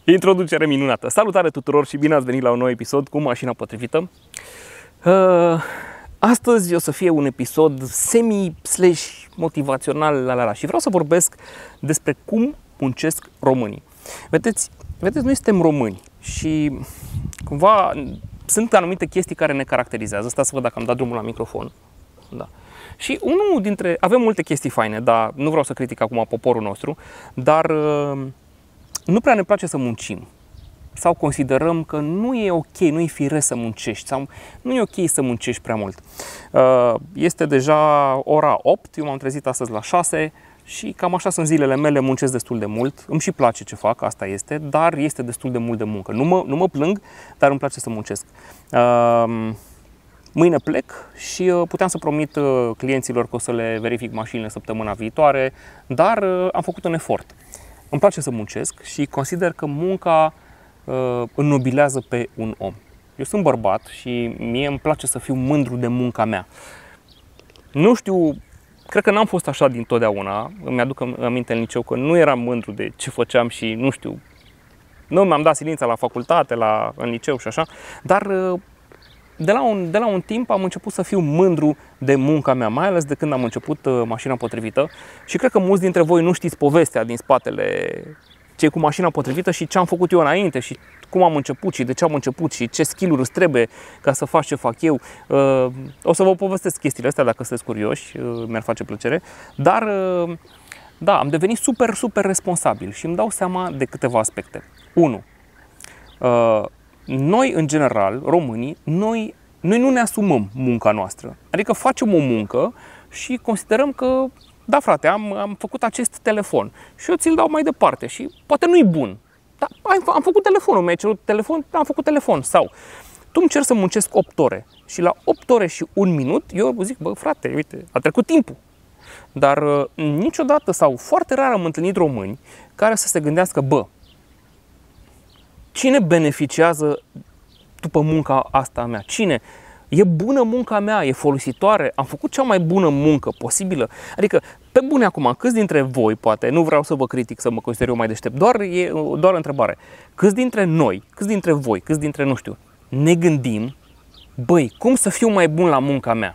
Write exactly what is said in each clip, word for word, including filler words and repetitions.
Introducere minunată! Salutare tuturor și bine ați venit la un nou episod cu Mașina Potrivită. Astăzi o să fie un episod semi-motivațional la la la și vreau să vorbesc despre cum muncesc românii. Vedeți, vedeți, noi suntem români și cumva sunt anumite chestii care ne caracterizează. Stați să văd dacă am dat drumul la microfon. Da. Și unul dintre... Avem multe chestii faine, dar nu vreau să critic acum poporul nostru, dar nu prea ne place să muncim. Sau considerăm că nu e ok, nu e firesc să muncești, sau nu e ok să muncești prea mult. Este deja ora opt, eu m-am trezit astăzi la șase și cam așa sunt zilele mele, muncesc destul de mult. Îmi și place ce fac, asta este, dar este destul de mult de muncă. Nu mă, nu mă plâng, dar îmi place să muncesc. Mâine plec și puteam să promit clienților că o să le verific mașinile săptămâna viitoare, dar am făcut un efort. Îmi place să muncesc și consider că munca uh, înnobilează pe un om. Eu sunt bărbat și mie îmi place să fiu mândru de munca mea. Nu știu, cred că n-am fost așa dintotdeauna. Îmi aduc aminte în liceu că nu eram mândru de ce făceam și nu știu, nu mi-am dat silința la facultate, la, în liceu și așa, dar uh, de, la un, de la un timp am început să fiu mândru de munca mea, mai ales de când am început uh, Mașina Potrivită și cred că mulți dintre voi nu știți povestea din spatele ce cu Mașina Potrivită și ce am făcut eu înainte și cum am început și de ce am început și ce skill-uri îți trebuie ca să faci ce fac eu. Uh, o să vă povestesc chestiile astea dacă sunteți curioși, uh, mi-ar face plăcere, dar uh, da, am devenit super, super responsabil și îmi dau seama de câteva aspecte. unu. Uh, Noi, în general, românii, noi, noi nu ne asumăm munca noastră. Adică facem o muncă și considerăm că, da frate, am, am făcut acest telefon și eu ți-l dau mai departe și poate nu-i bun. Dar am făcut telefonul, mi-ai cerut telefon, am făcut telefon. Sau tu îmi cer să muncesc opt ore și la opt ore și un minut eu zic, bă frate, uite, a trecut timpul. Dar niciodată sau foarte rar am întâlnit români care să se gândească, bă, cine beneficiază după munca asta a mea? Cine? E bună munca mea? E folositoare? Am făcut cea mai bună muncă posibilă? Adică, pe bune acum, câți dintre voi, poate, nu vreau să vă critic, să mă consider eu mai deștept, doar e doar o întrebare. Câți dintre noi, câți dintre voi, câți dintre, nu știu, ne gândim, băi, cum să fiu mai bun la munca mea?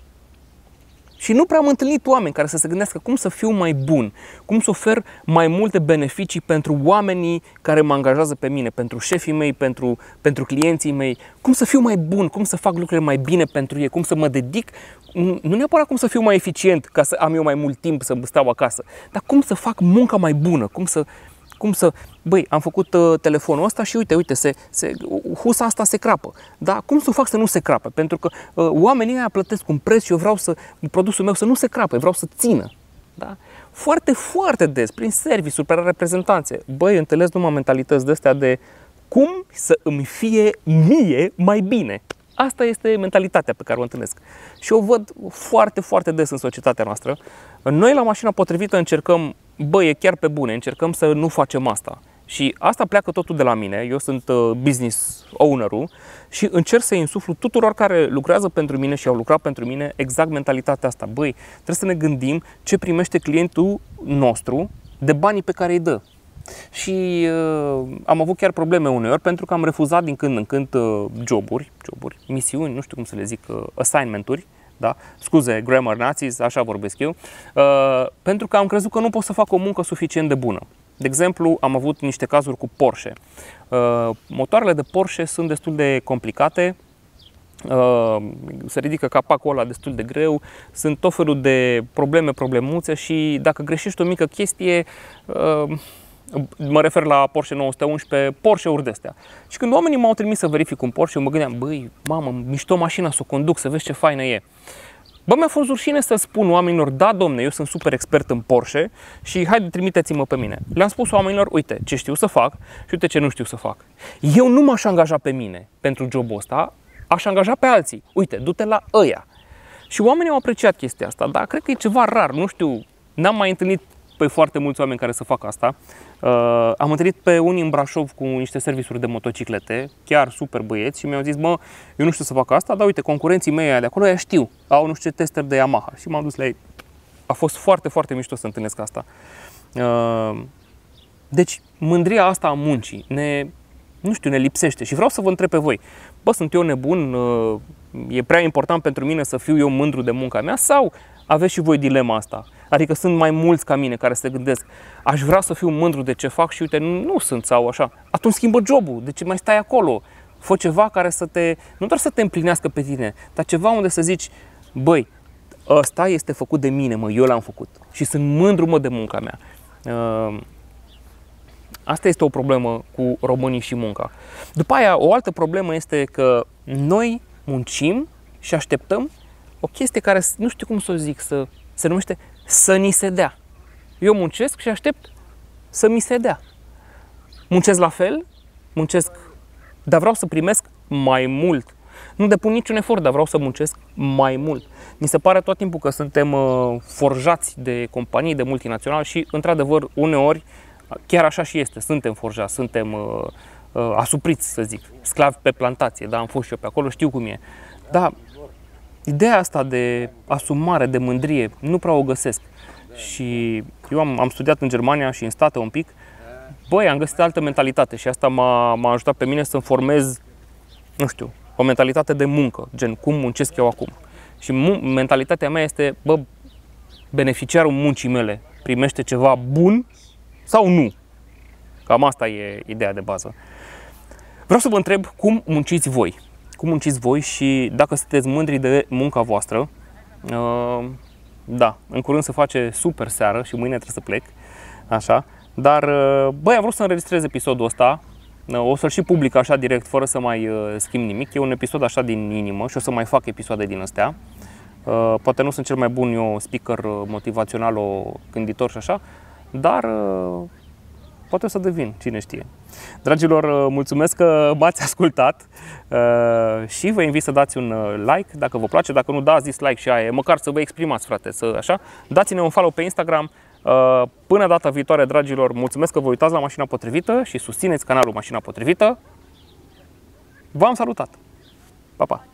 Și nu prea am întâlnit oameni care să se gândească cum să fiu mai bun, cum să ofer mai multe beneficii pentru oamenii care mă angajează pe mine, pentru șefii mei, pentru, pentru clienții mei, cum să fiu mai bun, cum să fac lucrurile mai bine pentru ei, cum să mă dedic, nu neapărat cum să fiu mai eficient ca să am eu mai mult timp să stau acasă, dar cum să fac munca mai bună, cum să... Cum să, băi, am făcut uh, telefonul ăsta și uite, uite, se, se, husa asta se crapă. Dar cum să o fac să nu se crape? Pentru că uh, oamenii ăia plătesc un preț și eu vreau să, produsul meu să nu se crape, vreau să țină. Da? Foarte, foarte des, prin serviciuri, pe reprezentanțe, băi, întâlnesc numai mentalități de astea de cum să îmi fie mie mai bine. Asta este mentalitatea pe care o întâlnesc. Și o văd foarte, foarte des în societatea noastră. Noi la Mașina Potrivită încercăm, bă, e chiar pe bune, încercăm să nu facem asta. Și asta pleacă totul de la mine, eu sunt business owner-ul și încerc să-i insuflu tuturor care lucrează pentru mine și au lucrat pentru mine exact mentalitatea asta. Băi, trebuie să ne gândim ce primește clientul nostru de banii pe care îi dă. Și uh, am avut chiar probleme uneori pentru că am refuzat din când în când uh, joburi, joburi, misiuni, nu știu cum să le zic, uh, assignment-uri, da? Scuze, grammar nazis, așa vorbesc eu, uh, pentru că am crezut că nu pot să fac o muncă suficient de bună. De exemplu, am avut niște cazuri cu Porsche. Uh, motoarele de Porsche sunt destul de complicate, uh, se ridică capacul ăla destul de greu, sunt tot felul de probleme, problemuțe și dacă greșești o mică chestie, uh, mă refer la Porsche nouă sute unsprezece, Porsche-uri de-astea. Și când oamenii m-au trimis să verific un Porsche, eu mă gândeam, băi, mamă, mișto mașina, să o conduc, să vezi ce faină e. Bă, mi-a fost rușine să spun oamenilor, da, domne, eu sunt super expert în Porsche și haide, trimiteți-mă pe mine. Le-am spus oamenilor, uite, ce știu să fac și uite ce nu știu să fac. Eu nu m-aș angaja pe mine pentru jobul ăsta, aș angaja pe alții. Uite, du-te la ăia. Și oamenii au apreciat chestia asta, dar cred că e ceva rar, nu știu, n-am mai întâlnit pe foarte mulți oameni care să facă asta. Uh, am întâlnit pe unii în Brașov cu niște serviciuri de motociclete, chiar super băieți, și mi-au zis, mă, eu nu știu să fac asta, dar uite, concurenții mei de acolo, ea știu, au nu știu ce tester de Yamaha. Și m-am dus la ei. A fost foarte, foarte mișto să întâlnesc asta. Uh, deci, mândria asta a muncii ne, nu știu, ne lipsește și vreau să vă întreb pe voi, bă, sunt eu nebun, e prea important pentru mine să fiu eu mândru de munca mea sau aveți și voi dilema asta? Adică sunt mai mulți ca mine care se gândesc, aș vrea să fiu mândru de ce fac și uite, nu, nu sunt sau așa. Atunci schimbă jobul, de ce mai stai acolo? Fă ceva care să te, nu doar să te împlinească pe tine, dar ceva unde să zici, băi, ăsta este făcut de mine, mă, eu l-am făcut și sunt mândru, mă, de munca mea. Asta este o problemă cu românii și munca. După aia, o altă problemă este că noi muncim și așteptăm o chestie care, nu știu cum să o zic, să, se numește să ni se dea. Eu muncesc și aștept să mi se dea. Muncesc la fel, muncesc, dar vreau să primesc mai mult. Nu depun niciun efort, dar vreau să muncesc mai mult. Mi se pare tot timpul că suntem uh, forjați de companii, de multinaționale și, într-adevăr, uneori, chiar așa și este. Suntem forjați, suntem uh, uh, asupriți, să zic, sclavi pe plantație. Da, am fost și eu pe acolo, știu cum e. Dar ideea asta de asumare, de mândrie, nu prea o găsesc. Și eu am, am studiat în Germania și în state un pic. Băi, am găsit altă mentalitate și asta m-a, m-a ajutat pe mine să-mi formez, nu știu, o mentalitate de muncă, gen cum muncesc eu acum. Și mentalitatea mea este, bă, beneficiarul muncii mele primește ceva bun sau nu? Cam asta e ideea de bază. Vreau să vă întreb cum munciți voi. Cum munciți voi și dacă sunteți mândri de munca voastră. Uh, da, în curând se face super seară și mâine trebuie să plec. Așa. Dar, băi, am vrut să înregistrez episodul ăsta. O să-l și public așa direct, fără să mai schimb nimic. E un episod așa din inimă și o să mai fac episoade din astea. Poate nu sunt cel mai bun eu speaker motivațional, o gânditor și așa, dar poate o să devin, cine știe. Dragilor, mulțumesc că m-ați ascultat și vă invit să dați un like dacă vă place. Dacă nu, dați dislike și aia, măcar să vă exprimați, frate, să, așa. Dați-ne un follow pe Instagram. Până data viitoare, dragilor, mulțumesc că vă uitați la Mașina Potrivită și susțineți canalul Mașina Potrivită. V-am salutat! Pa, pa!